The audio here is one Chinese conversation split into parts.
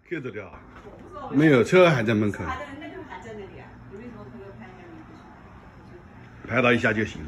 搁着的啊？没有，车还在门口。 还在那个还在那里啊？你为什么没有拍下来？ 拍到一下就行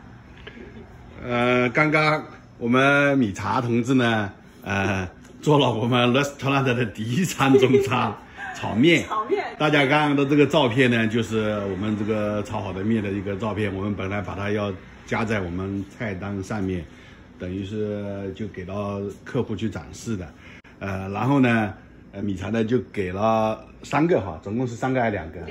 了。刚刚我们米茶同志呢，做了我们 restaurant 的第一餐中餐炒面。 炒面。 大家看到这个照片呢，就是我们这个炒好的面的一个照片。我们本来把它要加在我们菜单上面，等于是就给到客户去展示的。然后呢，米茶呢就给了3个哈，总共是3个还是2个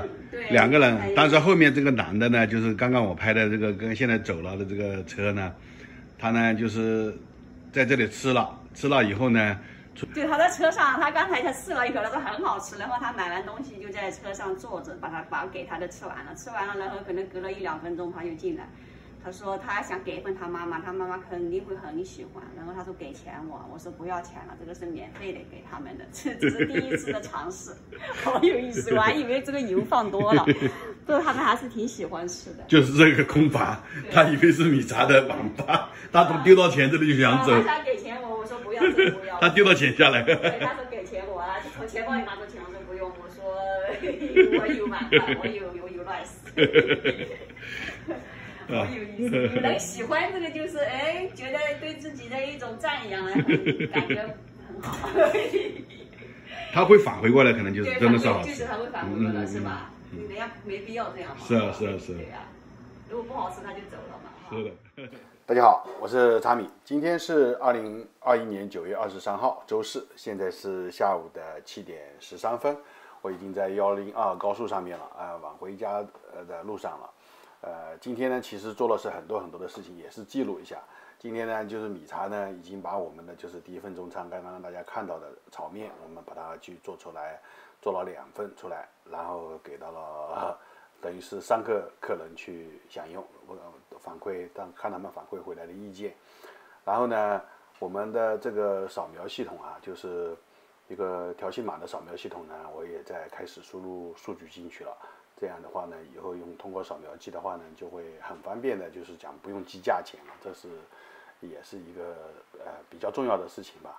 ？2个人。但是后面这个男的呢，就是刚刚我拍的这个跟现在走了的这个车呢，他呢就是在这里吃了以后呢。 对，他在车上，他刚才他试了一口，他说很好吃，然后他买完东西就在车上坐着，把给他的吃完了，然后可能隔了1、2分钟他就进来，他说他想给一份他妈妈肯定会很喜欢，然后他说给钱我说不要钱了，这个是免费的给他们的，这是第一次的尝试，好有意思，我还以为这个油放多了，不过他们还是挺喜欢吃的。 就是这个空盘，他以为是米茶的网吧，他丢到钱这里就想走。 他想给钱我说不要，这不要。 他丢到钱下来。 对，他说给钱我啊，从钱包里拿出钱，我说不用，我说我有晚饭，我有 rice。好有意思，有人喜欢这个就是觉得对自己的一种赞扬，感觉很好。 他会返回过来，可能就是真的是好吃。 就是他会返回过来，是吧？人家没必要这样嘛。 是。 对呀，如果不好吃他就走了嘛。 是的。大家好，我是查米，今天是2021年9月23号，周四，现在是下午的7点13分，我已经在102高速上面了，往回家的路上了。今天呢，其实做的是很多的事情，也是记录一下。今天呢，就是米茶呢，已经把我们的就是第一份中餐，刚刚让大家看到的炒面，我们把它去做出来，做了2份出来，然后给到了等于是3个客人去享用，反馈，看他们反馈回来的意见。然后呢，我们的这个扫描系统啊，就是一个条形码的扫描系统呢，我也在开始输入数据进去了。这样的话呢，以后通过扫描机的话呢，就会很方便的，就是讲不用计价钱了，这是也是一个比较重要的事情吧。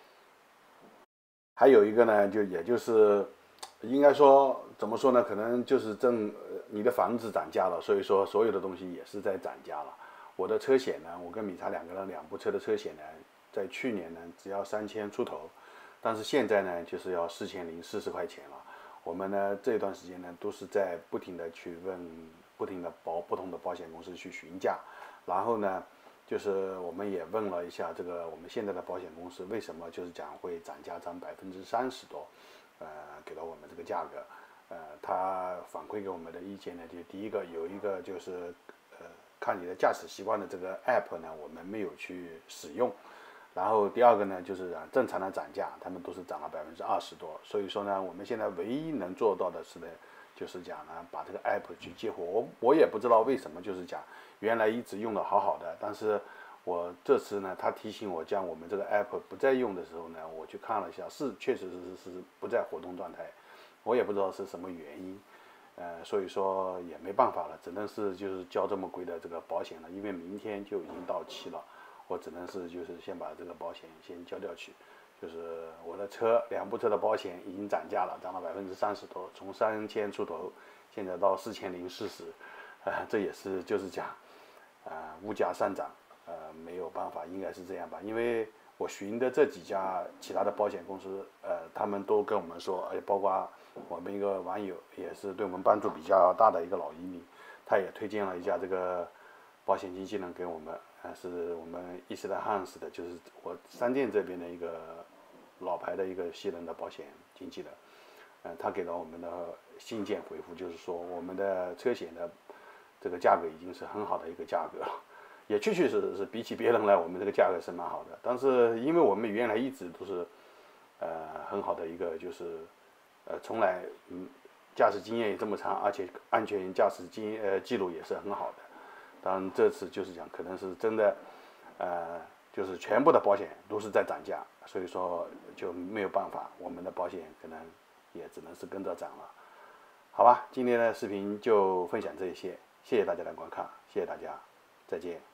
还有一个呢，也就是应该说怎么说呢，可能就是你的房子涨价了，所以说所有的东西也是在涨价了。我的车险呢，我跟米茶2个人2部车的车险呢，在去年呢只要3000出头，但是现在呢就是要4040块钱了。我们呢这段时间呢都是在不停的去问，不同的保险公司去询价，然后呢就是我们也问了一下这个我们现在的保险公司为什么就是讲会涨价涨30%多，给到我们这个价格，他反馈给我们的意见呢，就第一个有一个就是看你的驾驶习惯的这个 app 呢，我们没有去使用。然后第二个呢，就是正常的涨价，他们都是涨了20%多，所以说呢，我们现在唯一能做到的是呢，就是讲呢，把这个 app 去激活。我也不知道为什么，就是讲原来一直用的好的，但是我这次呢，他提醒我将我们这个 app 不再用的时候呢，我去看了一下，确实是不在活动状态，我也不知道是什么原因，所以说也没办法了，只能是就是交这么贵的这个保险了，因为明天就已经到期了。我只能是就是先把这个保险先交掉去，就是我的车2部车的保险已经涨价了，涨了30%多，从3000出头现在到4040，这也是就是讲，物价上涨，没有办法，应该是这样吧。因为我寻的这几家其他的保险公司，他们都跟我们说，包括我们一个网友也是对我们帮助比较大的一个老移民，他也推荐了一家这个保险经纪人给我们。是我们伊斯兰汉斯的，就是我3店这边的一个老牌的一个西人的保险经纪人，他给到我们的信件回复，就是说我们的车险的这个价格已经是很好的一个价格了，也确确实实是比起别人来，我们这个价格是蛮好的。但是因为我们原来一直都是很好的一个，就是从来驾驶经验也这么长，而且安全驾驶记录也是很好的。当然这次就是讲可能是真的，就是全部的保险都是在涨价，所以说就没有办法，我们的保险可能也只能是跟着涨了。好吧，今天的视频就分享这些，谢谢大家的观看，谢谢大家，再见。